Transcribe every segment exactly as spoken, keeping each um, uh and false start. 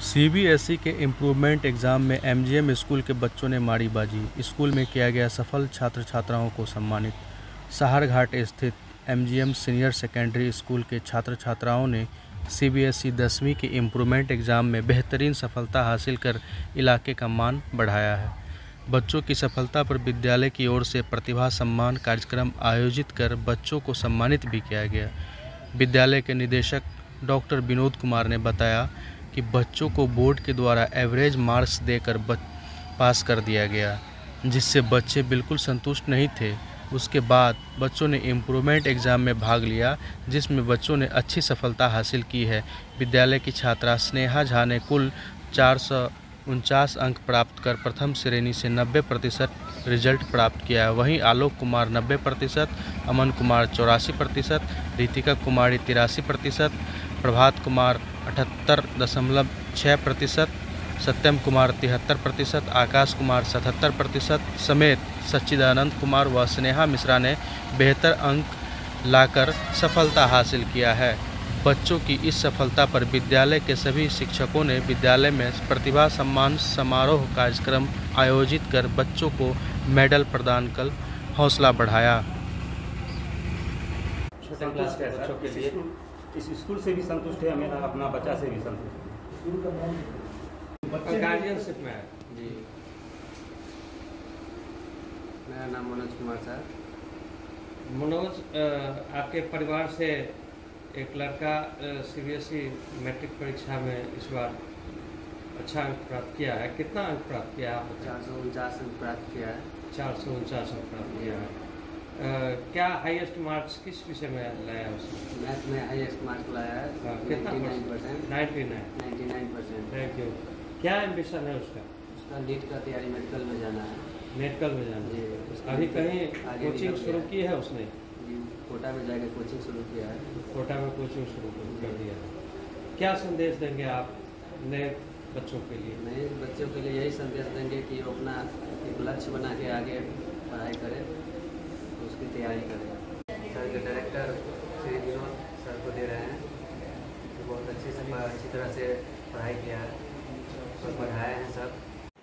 CBSE के improvement exam में MGM school के बच्चों ने मारी बाजी। स्कूल में किया गया सफल छात्र छात्राओं को सम्मानित। सहारघाट स्थित एमजीएम सीनियर सेकेंडरी स्कूल के छात्र छात्राओं ने सीबीएसई दसवीं के इम्प्रूवमेंट एग्ज़ाम में बेहतरीन सफलता हासिल कर इलाके का मान बढ़ाया है। बच्चों की सफलता पर विद्यालय की ओर से प्रतिभा सम्मान कार्यक्रम आयोजित कर बच्चों को सम्मानित भी किया गया। विद्यालय के निदेशक डॉक्टर विनोद कुमार ने बताया कि बच्चों को बोर्ड के द्वारा एवरेज मार्क्स देकर पास कर दिया गया, जिससे बच्चे बिल्कुल संतुष्ट नहीं थे। उसके बाद बच्चों ने इम्प्रूवमेंट एग्ज़ाम में भाग लिया, जिसमें बच्चों ने अच्छी सफलता हासिल की है। विद्यालय की छात्रा स्नेहा झा ने कुल चार सौ उनचास अंक प्राप्त कर प्रथम श्रेणी से नब्बे प्रतिशत रिजल्ट प्राप्त किया है। वहीं आलोक कुमार नब्बे प्रतिशत, अमन कुमार चौरासी प्रतिशत, रितिका कुमारी तिरासी प्रतिशत, प्रभात कुमार अठहत्तर दशमलव छः प्रतिशत, सत्यम कुमार तिहत्तर प्रतिशत, आकाश कुमार सतहत्तर प्रतिशत समेत सच्चिदानंद कुमार व स्नेहा मिश्रा ने बेहतर अंक लाकर सफलता हासिल किया है। बच्चों की इस सफलता पर विद्यालय के सभी शिक्षकों ने विद्यालय में प्रतिभा सम्मान समारोह कार्यक्रम आयोजित कर बच्चों को मेडल प्रदान कर हौसला बढ़ाया। छठवीं क्लास के बच्चों के लिए इस स्कूल से भी संतुष्ट है, मेरा अपना बच्चा से भी संतुष्ट है। गार्जियनशिप में जी, मेरा नाम मनोज कुमार सर। मनोज, आपके परिवार से एक लड़का सीबीएसई मैट्रिक परीक्षा में इस बार अच्छा अंक प्राप्त किया है। कितना अंक प्राप्त किया है? चार सौ उनचास अंक प्राप्त किया है। चार सौ उनचास अंक प्राप्त किया है। Uh, क्या हाईएस्ट मार्क्स किस विषय में लाया उसने? मैथ में हाईएस्ट मार्क्स लाया है। हाँ, कितना percent? Ninety nine ninety nine percent. Thank you. क्या एम्बिशन है उसका? उसका नीट का तैयारी मेडिकल में जाना है। मेडिकल में जाना जी। है। अभी कहीं कोचिंग शुरू की है उसने? जी, कोटा में जाकर कोचिंग शुरू किया है। कोटा में कोचिंग शुरू कर दिया है। क्या संदेश देंगे आप नए बच्चों के लिए? नए बच्चों के लिए यही संदेश देंगे कि वो अपना एक लक्ष्य बना के आगे पढ़ाई करें, उसकी तैयारी करें। सर के डायरेक्टर श्री विनोद सर को दे रहे हैं, तो बहुत अच्छे से अच्छी तरह से पढ़ाई किया है और पढ़ाए हैं सब।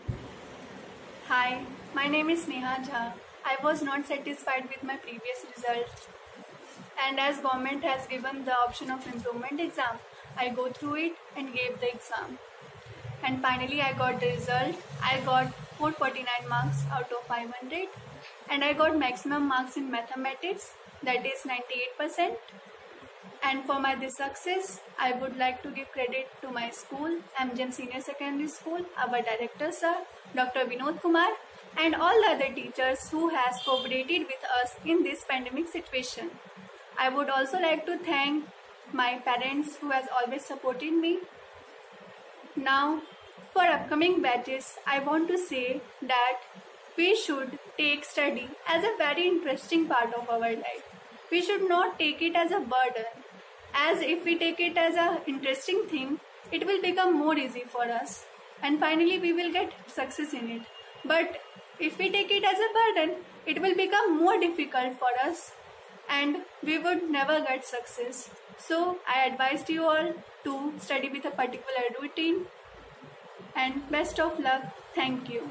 Hi, my name is Sneha Jha. I was not satisfied with my previous result, and as government has given the option of improvement exam, I go through it and gave the exam. And finally I got the result. I got four hundred forty-nine marks out of five hundred. And I got maximum marks in mathematics, that is ninety-eight percent. And for my this success, I would like to give credit to my school, MGM Senior Secondary School, our director sir, Doctor Vinod Kumar, and all the other teachers who has cooperated with us in this pandemic situation. I would also like to thank my parents who has always supported me. Now, for upcoming batches, I want to say that we should take study as a very interesting part of our life. We should not take it as a burden, as if we take it as an interesting thing, it will become more easy for us, and finally we will get success in it. But if we take it as a burden, it will become more difficult for us and we would never get success. So I advise you all to study with a particular routine, and best of luck. Thank you.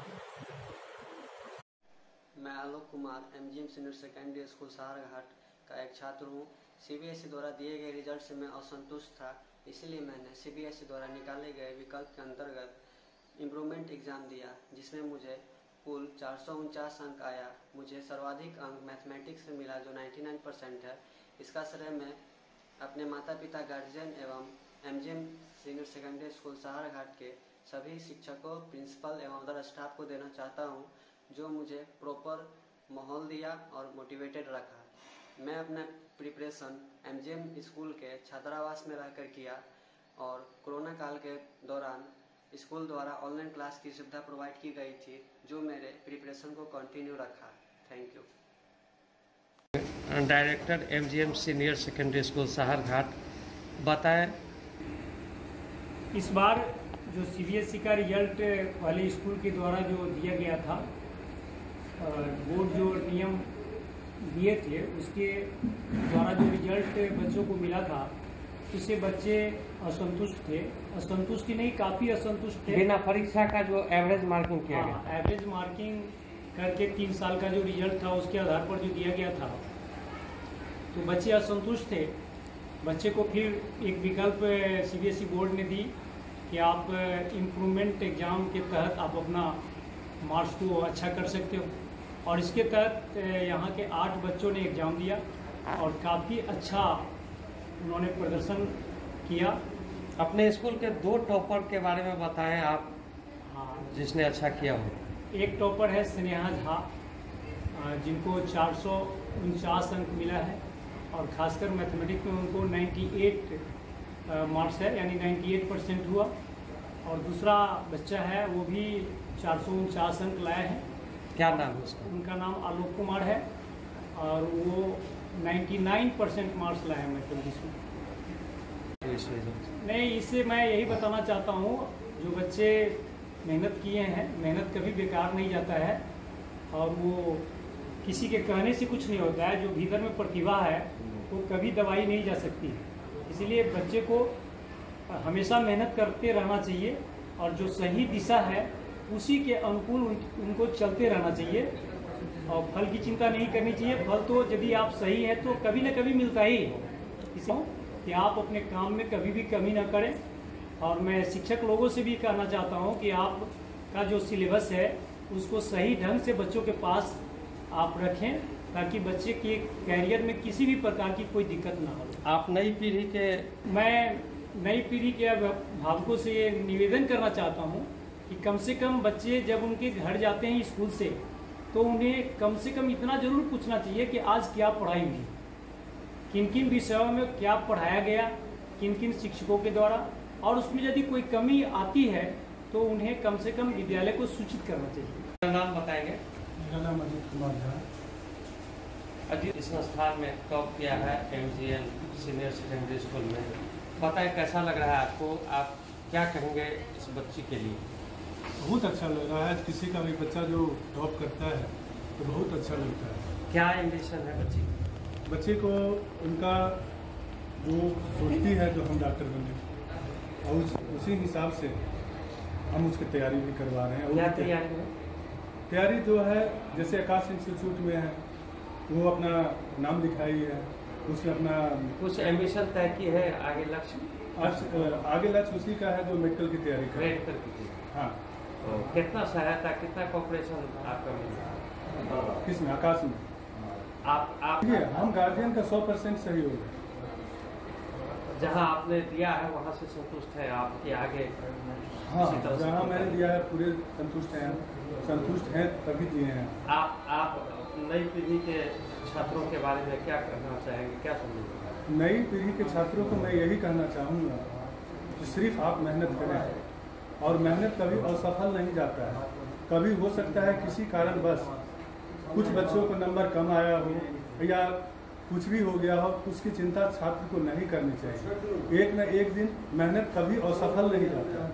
मैं Alok Kumar MGM senior secondary school Saharghat का एक छात्र हूँ। CBSE द्वारा दिए गए result से मैं असंतुष्ट था, इसीलिए मैंने सीबीएसई द्वारा निकाले गए विकल्प के अंतर्गत इम्प्रूवमेंट एग्ज़ाम दिया, जिसमें मुझे कुल चार सौ उनचास अंक आया। मुझे सर्वाधिक अंक मैथमेटिक्स से मिला, जो निन्यानवे परसेंट है। इसका श्रेय मैं अपने माता पिता, गार्जियन एवं MGM senior secondary school Saharghat के सभी शिक्षकों, प्रिंसिपल एवं अदर स्टाफ को देना चाहता हूँ, जो मुझे प्रॉपर माहौल दिया और मोटिवेटेड रखा। मैं अपना प्रिपरेशन एमजीएम स्कूल के छात्रावास में रहकर किया और कोरोना काल के दौरान स्कूल द्वारा ऑनलाइन क्लास की सुविधा प्रोवाइड की गई थी, जो मेरे प्रिपरेशन को कंटिन्यू रखा। Thank you. Director MGM senior secondary school Saharghat, बताएं इस बार जो सीबीएसई का रिजल्ट वाले स्कूल के द्वारा जो दिया गया था, बोर्ड जो नियम दिए थे उसके द्वारा जो रिजल्ट बच्चों को मिला था, इससे बच्चे असंतुष्ट थे, असंतुष्टि नहीं काफ़ी असंतुष्ट थे। बिना परीक्षा का जो एवरेज मार्किंग किया गया, हाँ, एवरेज मार्किंग करके तीन साल का जो रिजल्ट था उसके आधार पर जो दिया गया था, तो बच्चे असंतुष्ट थे। बच्चे को फिर एक विकल्प सीबीएसई बोर्ड ने दी कि आप इम्प्रूवमेंट एग्ज़ाम के तहत आप अपना मार्क्स को अच्छा कर सकते हो, और इसके तहत यहाँ के आठ बच्चों ने एग्ज़ाम दिया और काफ़ी अच्छा उन्होंने प्रदर्शन किया। अपने स्कूल के दो टॉपर के बारे में बताएं आप, हाँ, जिसने अच्छा किया हो। एक टॉपर है स्नेहा झा, जिनको चार सौ उनचास अंक मिला है, और खासकर मैथमेटिक्स में उनको अट्ठानवे मार्क्स है, यानी अट्ठानवे परसेंट हुआ। और दूसरा बच्चा है वो भी चार सौ उनचास अंक लाया है। क्या नाम है उसका? उनका नाम आलोक कुमार है, और वो निन्यानवे परसेंट मार्क्स लाए हैं मैथमेटिक्स में। नहीं, इससे मैं यही बताना चाहता हूँ, जो बच्चे मेहनत किए हैं, मेहनत कभी बेकार नहीं जाता है, और वो किसी के कहने से कुछ नहीं होता है। जो भीतर में प्रतिभा है वो कभी दबाई नहीं जा सकती है। इसलिए बच्चे को हमेशा मेहनत करते रहना चाहिए, और जो सही दिशा है उसी के अनुकूल उन, उनको चलते रहना चाहिए, और फल की चिंता नहीं करनी चाहिए। फल तो यदि आप सही है तो कभी न कभी मिलता ही है। इसलिए कि आप अपने काम में कभी भी कमी न करें। और मैं शिक्षक लोगों से भी कहना चाहता हूं कि आपका जो सिलेबस है उसको सही ढंग से बच्चों के पास आप रखें, ताकि बच्चे के कैरियर में किसी भी प्रकार की कोई दिक्कत ना हो। आप नई पीढ़ी के मैं नई पीढ़ी के अभिभावकों से ये निवेदन करना चाहता हूं कि कम से कम बच्चे जब उनके घर जाते हैं स्कूल से, तो उन्हें कम से कम इतना जरूर पूछना चाहिए कि आज क्या पढ़ाई हुई, किन किन विषयों में क्या पढ़ाया गया, किन किन शिक्षकों के द्वारा, और उसमें यदि कोई कमी आती है तो उन्हें कम से कम विद्यालय को सूचित करना चाहिए। नाम बताएंगे? मेरा नाम अजीत कुमार झा। अजीत, इस संस्थान में टॉप किया है एमजीएम सीनियर सेकेंडरी स्कूल में, बताएं कैसा लग रहा है आपको? आप क्या कहेंगे इस बच्ची के लिए? बहुत अच्छा लग रहा है। किसी का भी बच्चा जो टॉप करता है तो बहुत अच्छा लगता है। क्या एम्बिशन है बच्ची? बच्चे को उनका जो सोचती है जो हम डॉक्टर बने, और उस, उसी हिसाब से हम उसकी तैयारी भी करवा रहे हैं। क्या तैयारी है? तैयारी जो है, जैसे आकाश इंस्टीट्यूट में है, वो अपना नाम लिखाई है, उसमें अपना कुछ एम्बिशन तय की है, आगे लक्ष्य? आज आगे लक्ष्य उसी का है जो मेडिकल की तैयारी कर। मेडिकल की। हाँ। तो कितना सहायता, कितना कॉपरेशन आपका मिला? किसमें? आकाश में। आप आप ये हम गार्जियन का सौ परसेंट सहयोग है। जहाँ आपने दिया है वहाँ से संतुष्ट है आप कि आगे? हाँ, जहाँ मैंने दिया है पूरे संतुष्ट हैं, संतुष्ट हैं तभी दिए हैं। आप आप नई पीढ़ी के छात्रों के बारे में क्या कहना चाहेंगे, क्या समझेंगे? नई पीढ़ी के छात्रों को मैं यही कहना चाहूँगा कि सिर्फ आप मेहनत करें, और मेहनत कभी असफल नहीं जाता है। कभी हो सकता है किसी कारणवश कुछ बच्चों को नंबर कम आया हो या कुछ भी हो गया हो, उसकी चिंता छात्र को नहीं करनी चाहिए। एक न एक दिन मेहनत कभी असफल नहीं जाता।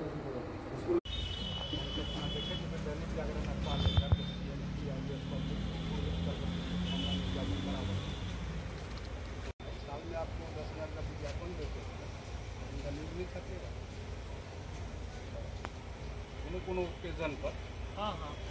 कोनो कोनो ओकेजन पर। हाँ हाँ